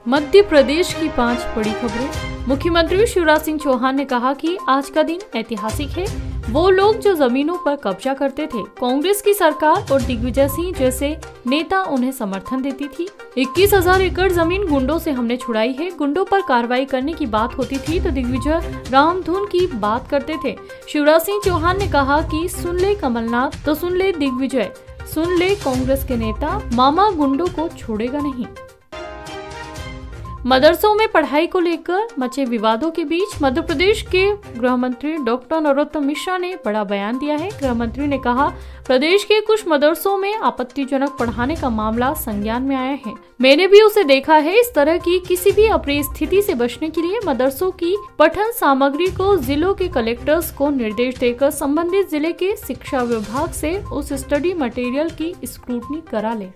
मध्य प्रदेश की 5 बड़ी खबरें। मुख्यमंत्री शिवराज सिंह चौहान ने कहा कि आज का दिन ऐतिहासिक है। वो लोग जो जमीनों पर कब्जा करते थे, कांग्रेस की सरकार और दिग्विजय सिंह जैसे नेता उन्हें समर्थन देती थी। 21,000 एकड़ जमीन गुंडों से हमने छुड़ाई है। गुंडों पर कार्रवाई करने की बात होती थी तो दिग्विजय रामधुन की बात करते थे। शिवराज सिंह चौहान ने कहा कि सुन ले कमलनाथ तो सुन ले दिग्विजय, सुन ले कांग्रेस के नेता, मामा गुंडों को छोड़ेगा नहीं। मदरसों में पढ़ाई को लेकर मचे विवादों के बीच मध्य प्रदेश के गृह मंत्री डॉक्टर नरोत्तम मिश्रा ने बड़ा बयान दिया है। गृह मंत्री ने कहा, प्रदेश के कुछ मदरसों में आपत्तिजनक पढ़ाने का मामला संज्ञान में आया है। मैंने भी उसे देखा है। इस तरह की किसी भी अप्रिय स्थिति से बचने के लिए मदरसों की पठन सामग्री को जिलों के कलेक्टर्स को निर्देश देकर संबंधित जिले के शिक्षा विभाग से उस स्टडी मटेरियल की स्क्रूटनी करा ले।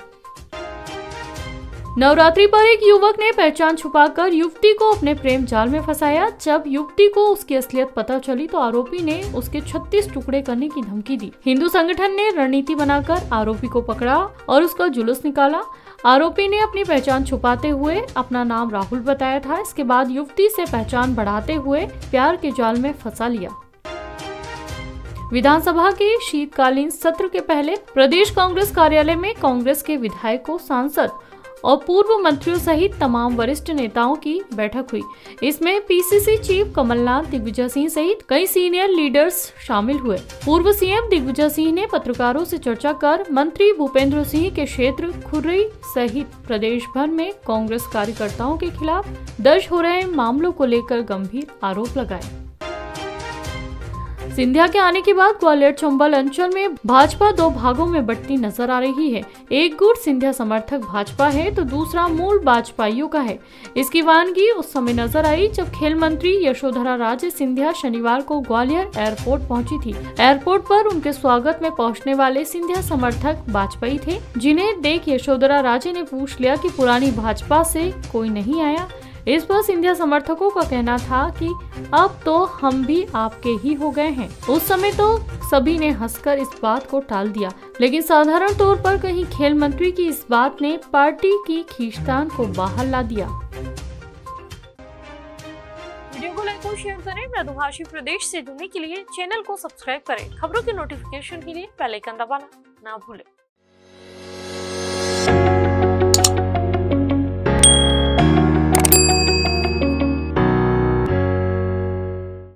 नवरात्रि पर एक युवक ने पहचान छुपाकर युवती को अपने प्रेम जाल में फंसाया। जब युवती को उसकी असलियत पता चली तो आरोपी ने उसके 36 टुकड़े करने की धमकी दी। हिंदू संगठन ने रणनीति बनाकर आरोपी को पकड़ा और उसका जुलूस निकाला। आरोपी ने अपनी पहचान छुपाते हुए अपना नाम राहुल बताया था। इसके बाद युवती से पहचान बढ़ाते हुए प्यार के जाल में फंसा लिया। विधानसभा के शीतकालीन सत्र के पहले प्रदेश कांग्रेस कार्यालय में कांग्रेस के विधायकों, सांसद और पूर्व मंत्रियों सहित तमाम वरिष्ठ नेताओं की बैठक हुई। इसमें पीसीसी चीफ कमलनाथ, दिग्विजय सिंह सहित कई सीनियर लीडर्स शामिल हुए। पूर्व सीएम दिग्विजय सिंह ने पत्रकारों से चर्चा कर मंत्री भूपेंद्र सिंह के क्षेत्र खुर्री सहित प्रदेश भर में कांग्रेस कार्यकर्ताओं के खिलाफ दर्ज हो रहे मामलों को लेकर गंभीर आरोप लगाए। सिंधिया के आने के बाद ग्वालियर चंबल अंचल में भाजपा 2 भागों में बंटी नजर आ रही है। एक गुट सिंधिया समर्थक भाजपा है तो दूसरा मूल भाजपाइयों का है। इसकी वानगी उस समय नजर आई जब खेल मंत्री यशोधरा राजे सिंधिया शनिवार को ग्वालियर एयरपोर्ट पहुंची थी। एयरपोर्ट पर उनके स्वागत में पहुंचने वाले सिंधिया समर्थक भाजपाई थे, जिन्हें देख यशोधरा राजे ने पूछ लिया कि पुरानी भाजपा से कोई नहीं आया। इस पर सिंधिया समर्थकों का कहना था कि अब तो हम भी आपके ही हो गए हैं। उस समय तो सभी ने हंसकर इस बात को टाल दिया, लेकिन साधारण तौर पर कहीं खेल मंत्री की इस बात ने पार्टी की खींचतान को बाहर ला दिया। वीडियो को लाइक और शेयर करें। मृदुभाषी प्रदेश से जुड़ने के लिए चैनल को सब्सक्राइब करें। खबरों की नोटिफिकेशन के लिए बेल आइकन दबाना ना भूलें।